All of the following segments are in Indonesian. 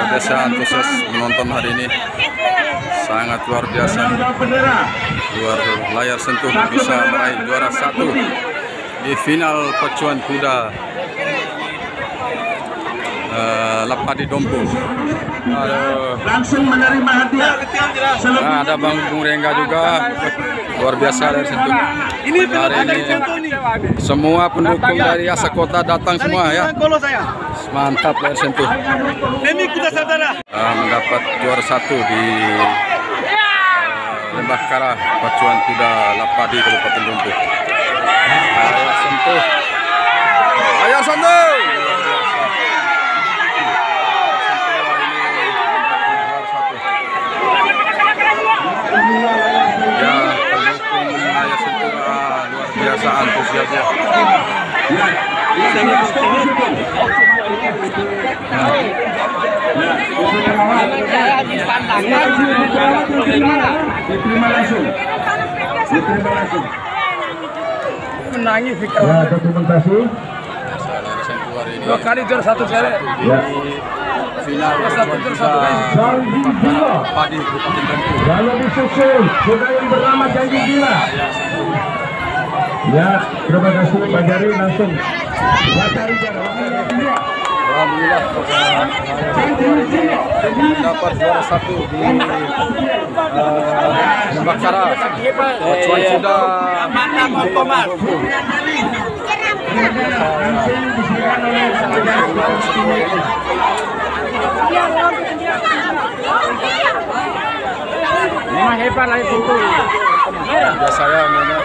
luar biasa antusias menonton hari ini, sangat luar biasa. Luar layar sentuh bisa meraih juara 1 di final pacuan kuda Lapadi Dompu. Langsung menerima hadiah. Nah, ada Bang Bung Rengga juga, luar biasa dari sentuh. Hari ini semua pendukung dari Asa Kota datang semua ya. Mantap dari sentuh. Mendapat juara 1 di Lembah Kara pacuan kuda Lapadi Kabupaten Dompu. Ayah sentuh. Ayah sentuh. Ya, pendukung Ayah sentuh luar biasa antusiasnya. Diterima langsung. Menangis Ya, dokumentasi. dua kali juara 1 kali. Ya. Final Padi Kabupaten Dompu. Dan lebih sukses sudah yang bernama Janji Gila. Ya, terima kasih Pak Jari langsung. Alhamdulillah dapat juara 1 di Lembah Kara pacuan kuda. Memang hebat lah itu. Ya saya memang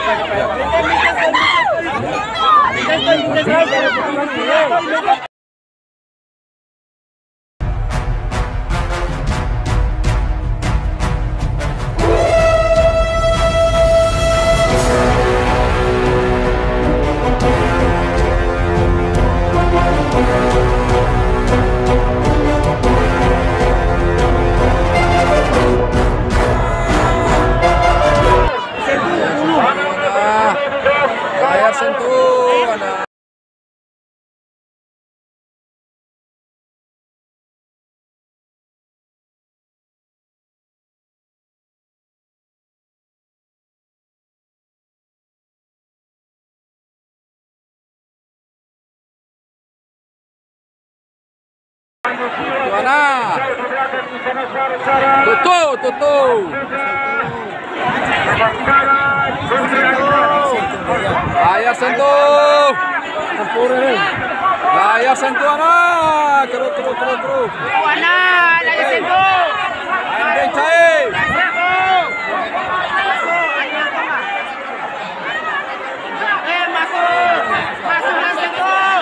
ya. Layar sentuh ada. Mana? Tutu. Layar sentuh. Layar sentuh anak. Keru. Anak, layar sentuh. Andeng cair. Masuk layar sentuh.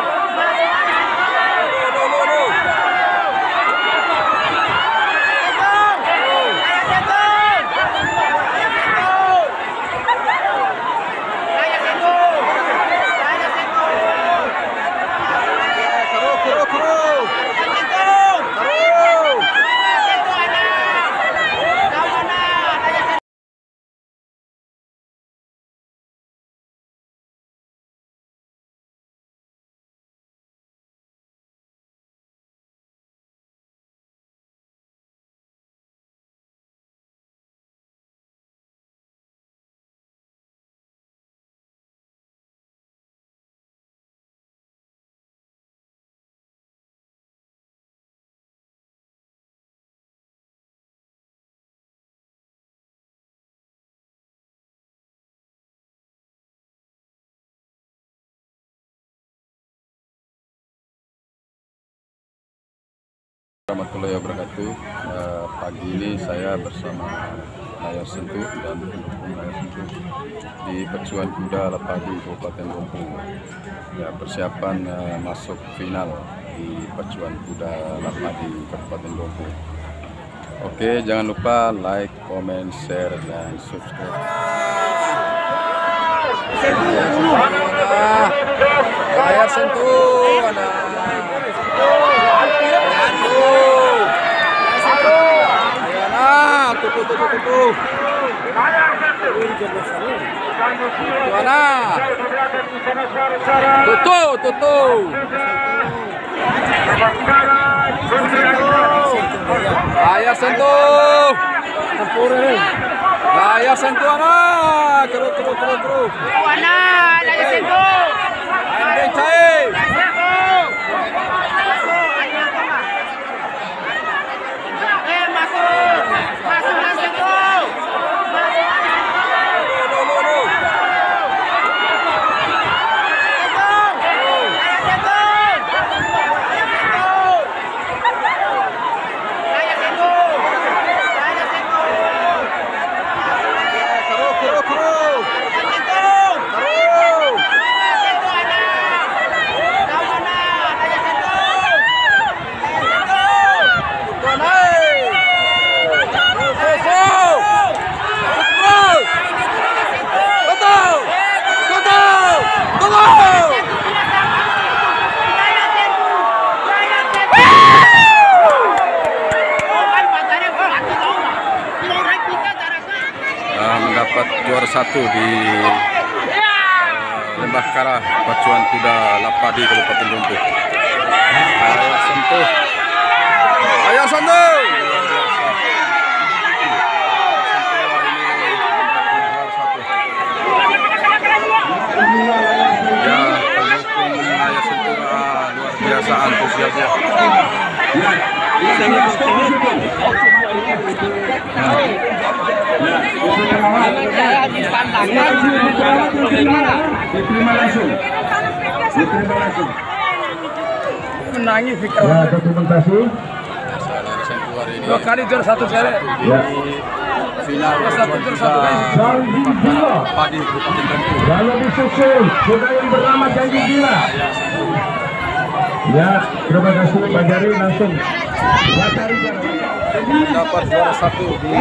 Warahmatullahi wabarakatuh. Pagi ini saya bersama Layar Sentuh dan pendukung Layar Sentuh di pacuan kuda Lapadi Kabupaten Dompu. Ya, persiapan masuk final di pacuan kuda Lapadi Kabupaten Dompu. Oke, jangan lupa like, comment, share, dan subscribe. Layar Sentuh ada. Tuh. Tuh. layar sentuh. Layar sentuh anak. Kru. Mana layar sentuh. Andeng cair. Masuk layar sentuh. Mendapat juara 1 di Lembah Kara Pacuan Kuda Lapadi Kabupaten Dompu. Layar sentuh. Ya, pendukung layar sentuh luar biasa antusiasnya. Diterima langsung. Menangis Fikar. Ya, dokumentasi. Layar sentuh hari ini 2 kali juara 1 seri. Ya. final Satu guys. Padi Kabupaten Dompu. Lalu disusul kuda yang bernama Janji Gila. Ya, terima kasih Pak Jari langsung. Dapat juara 1 di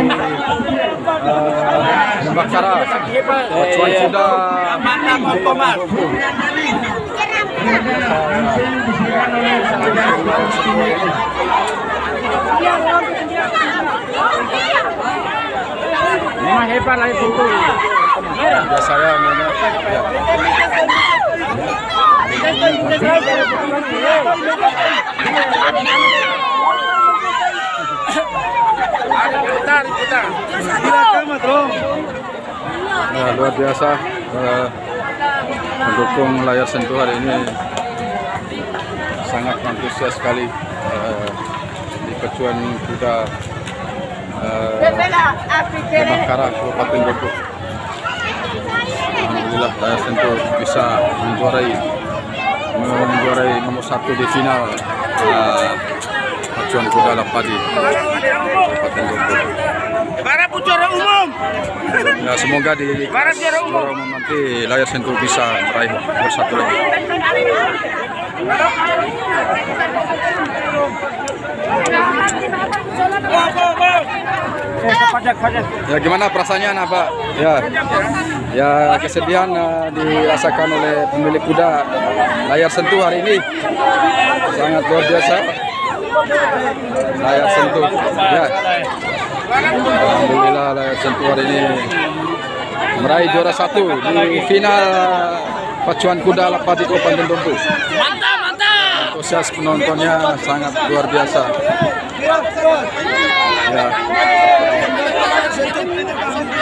Lembah Kara Pacuan Kuda Dompu. Memang hebat lah itu. Ya saya mana ya. Nah, luar biasa pendukung layar sentuh hari ini sangat antusias sekali di Pacuan Kuda Lembah Kara Kabupaten Dompu. Alhamdulillah layar sentuh bisa menjuarai nomor 1 di final Pacuan Kuda Lapadi Kabupaten Dompu. Para juara umum. Ya, semoga di juara umum nanti layar sentuh bisa meraih nomor 1 lagi. Ya, gimana perasaannya Pak? Ya kesedihan dirasakan oleh pemilik kuda layar sentuh hari ini sangat luar biasa. Layar sentuh, ya. Alhamdulillah layar sentuh hari ini meraih juara 1 di final Pacuan Kuda Lapadi Kabupaten Dompu. Mantap. Antusias penontonnya sangat luar biasa. Ya.